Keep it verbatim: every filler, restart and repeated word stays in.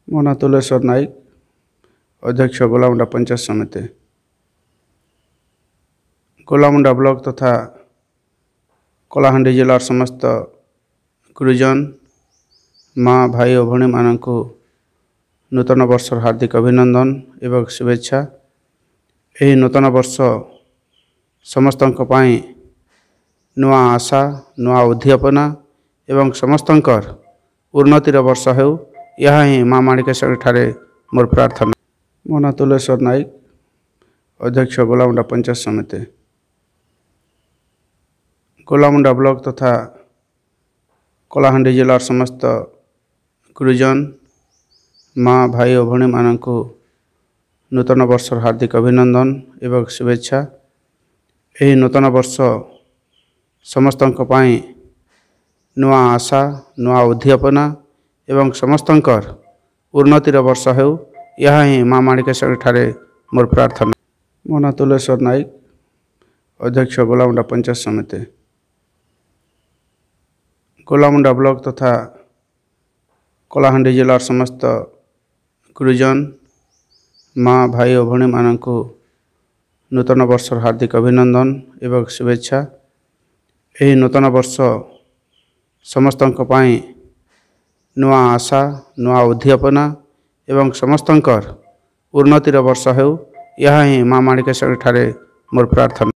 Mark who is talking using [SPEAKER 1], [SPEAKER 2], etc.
[SPEAKER 1] ମୋ ନାଁ ତୁଲେଶ୍ୱର ନାୟକ, ଅଧ୍ୟକ୍ଷ ଗୋଲାମୁଣ୍ଡା ପଞ୍ଚାୟତ ସମିତି। ଗୋଲାମୁଣ୍ଡା ବ୍ଲକ ତଥା କଳାହାଣ୍ଡି ଜିଲ୍ଲାର ସମସ୍ତ ଗୁରୁଜନ, ମା, ଭାଇ ଓ ଭଉଣୀମାନଙ୍କୁ ନୂତନ ବର୍ଷର ହାର୍ଦ୍ଦିକ ଅଭିନନ୍ଦନ ଏବଂ ଶୁଭେଚ୍ଛା। ଏହି ନୂତନ ବର୍ଷ ସମସ୍ତଙ୍କ ପାଇଁ ନୂଆ ଆଶା, ନୂଆ ଉଦ୍ଦୀପନା ଏବଂ ସମସ୍ତଙ୍କର ଉନ୍ନତିର ବର୍ଷ ହେଉ, ଏହା ହିଁ ମା ମାଣିକେଶ୍ୱରୀ ଠାରେ ମୋର ପ୍ରାର୍ଥନା। ମୋ ନାଁ ତୁଲେଶ୍ୱର ନାୟକ, ଅଧ୍ୟକ୍ଷ ଗୋଲାମୁଣ୍ଡା ପଞ୍ଚାୟତ ସମିତି। ଗୋଲାମୁଣ୍ଡା ବ୍ଲକ ତଥା କଳାହାଣ୍ଡି ଜିଲ୍ଲାର ସମସ୍ତ ଗୁରୁଜନ, ମା, ଭାଇ ଓ ଭଉଣୀମାନଙ୍କୁ ନୂତନ ବର୍ଷର ହାର୍ଦ୍ଦିକ ଅଭିନନ୍ଦନ ଏବଂ ଶୁଭେଚ୍ଛା। ଏହି ନୂତନ ବର୍ଷ ସମସ୍ତଙ୍କ ପାଇଁ ନୂଆ ଆଶା, ନୂଆ ଉଦ୍ଦୀପନା ଏବଂ ସମସ୍ତଙ୍କର ଉନ୍ନତିର ବର୍ଷ ହେଉ, ଏହା ହିଁ ମା ମାଣିକେଶ୍ୱରୀ ଠାରେ ମୋର ପ୍ରାର୍ଥନା। ମୋ ନାଁ ତୁଲେଶ୍ୱର ନାୟକ, ଅଧ୍ୟକ୍ଷ ଗୋଲାମୁଣ୍ଡା ପଞ୍ଚାୟତ ସମିତି। ଗୋଲାମୁଣ୍ଡା ବ୍ଲକ ତଥା କଳାହାଣ୍ଡି ଜିଲ୍ଲାର ସମସ୍ତ ଗୁରୁଜନ, ମା, ଭାଇ ଓ ଭଉଣୀମାନଙ୍କୁ ନୂତନ ବର୍ଷର ହାର୍ଦ୍ଦିକ ଅଭିନନ୍ଦନ ଏବଂ ଶୁଭେଚ୍ଛା। ଏହି ନୂତନ ବର୍ଷ ସମସ୍ତଙ୍କ ପାଇଁ ନୂଆ ଆଶା, ନୂଆ ଉଦ୍ଦୀପନା ଏବଂ ସମସ୍ତଙ୍କର ଉନ୍ନତିର ବର୍ଷ ହେଉ, ଏହା ହିଁ ମା ମାଣିକେଶ୍ୱରୀ ଠାରେ ମୋର ପ୍ରାର୍ଥନା।